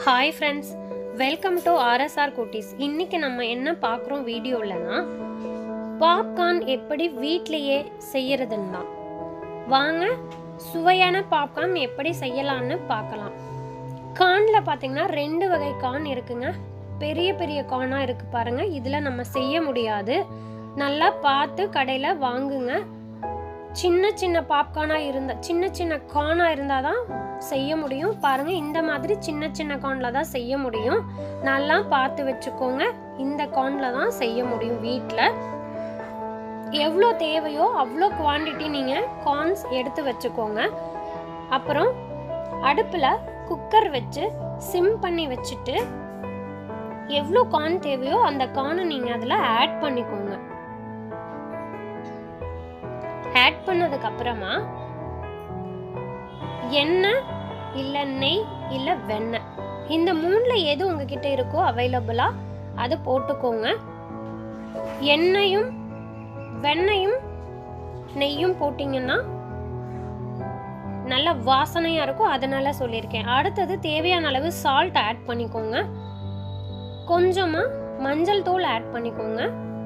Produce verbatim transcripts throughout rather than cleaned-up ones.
Hi friends, welcome to R S R Kutis. இன்னைக்கு நம்ம என்ன பார்க்குறோம் வீடியோலனா பாப்கார்ன் எப்படி வீட்லயே செய்யறதுன்னா வாங்க சுவையான பாப்கார்ன் எப்படி செய்யலாம்னு பார்க்கலாம். கார்ன்ல பாத்தீங்கன்னா ரெண்டு வகை கார்ன் இருக்குங்க. பெரிய பெரிய கார்னா இருக்கு பாருங்க. இதுல நம்ம செய்ய முடியாது. நல்லா பார்த்து கடையில வாங்குங்க. சின்ன சின்ன பாப்கார்னா இருந்தா சின்ன சின்ன கார்னா இருந்தாதான் செய்ய முடியும். பாருங்க இந்த மாதிரி சின்ன சின்ன கார்ன்ல தான் செய்ய முடியும். நல்லா பார்த்து வெச்சுக்கோங்க. இந்த கார்ன்ல தான் செய்ய முடியும் வீட்ல. எவ்வளோ தேவையோ அவ்வளோ குவாண்டிட்டி நீங்க கார்ன்ஸ் எடுத்து வெச்சுக்கோங்க. அப்புறம் அடுப்புல குக்கர் வச்சு சிம் பண்ணி வச்சுட்டு எவ்வளோ கார்ன் தேவையோ அந்த கார்னை நீங்க அதுல ஆட் பண்ணிக்கோங்க. ஆட் பண்ணதுக்கு அப்புறமா எண்ணெய் இல்ல நெய் இல்ல வெண்ணெய் இந்த மூணுல எது உங்ககிட்ட இருக்கோ அவைலபிளா அது போட்டுக்கோங்க. எண்ணெயும் வெண்ணையும் நெய்யும் போட்டீங்கன்னா நல்ல வாசனையா இருக்கும். அதனால சொல்லியிருக்கேன். அடுத்தது தேவையான அளவு சால்ட் ஆட் பண்ணிக்கோங்க. கொஞ்சமா மஞ்சள் தூள் ஆட் பண்ணிக்கோங்க.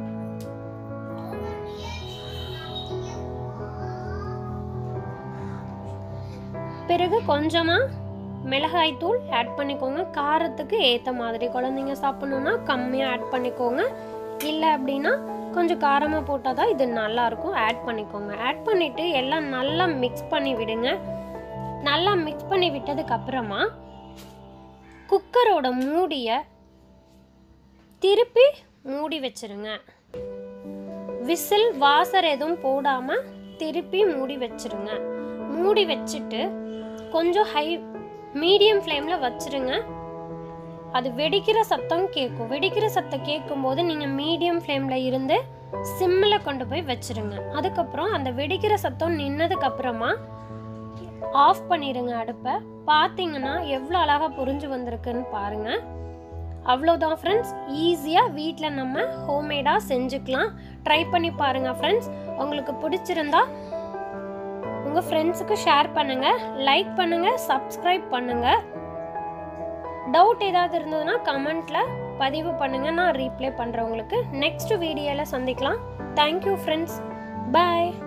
பிறகு கொஞ்சமா மிளகாய் தூள் ஆட் பண்ணிக்கோங்க. காரத்துக்கு ஏத்த மாதிரி குழந்தைங்க சாப்பிடணும்னா கம்மியா ஆட் பண்ணிக்கோங்க. இல்லை அப்படின்னா கொஞ்சம் காரமா போட்டாதான் இது நல்லா இருக்கும். ஆட் பண்ணிக்கோங்க. ஆட் பண்ணிட்டு எல்லாம் நல்லா மிக்ஸ் பண்ணி விடுங்க. நல்லா மிக்ஸ் பண்ணி விட்டதுக்கு அப்புறமா குக்கரோட மூடிய திருப்பி மூடி வச்சிருங்க. விசில் வாசர் எதுவும் போடாம திருப்பி மூடி வச்சிருங்க. மூடி வச்சுட்டு கொஞ்சம் ஹை மீடியம் ஃப்ளேம்ல வச்சிருங்க. அது வெடிக்கிற சத்தம் கேட்கும். வெடிக்கிற சத்தம் கேட்கும் போது நீங்க மீடியம் ஃப்ளேம்ல இருந்து சிம்ல கொண்டு போய் வச்சிருங்க. அதுக்கப்புறம் அந்த வெடிக்கிற சத்தம் நின்னதுக்கு அப்புறமா ஆஃப் பண்ணிடுங்க அடுப்பை. பார்த்தீங்கன்னா எவ்வளோ அழகா புரிஞ்சு வந்திருக்குன்னு பாருங்க. அவ்வளோதான் ஃப்ரெண்ட்ஸ். ஈஸியாக வீட்டில் நம்ம ஹோம்மேடாக செஞ்சுக்கலாம். ட்ரை பண்ணி பாருங்க ஃப்ரெண்ட்ஸ். உங்களுக்கு பிடிச்சிருந்தா உங்க ஃப்ரெண்ட்ஸுக்கு ஷேர் பண்ணுங்க, லைக் பண்ணுங்க, சப்ஸ்கிரைப் பண்ணுங்க. டவுட் ஏதாவது இருந்ததுன்னா கமெண்ட்ல பதிவு பண்ணுங்க. நான் ரீப்ளை பண்றேன் உங்களுக்கு. நெக்ஸ்ட் வீடியோல சந்திக்கலாம். Thank you friends. பாய்.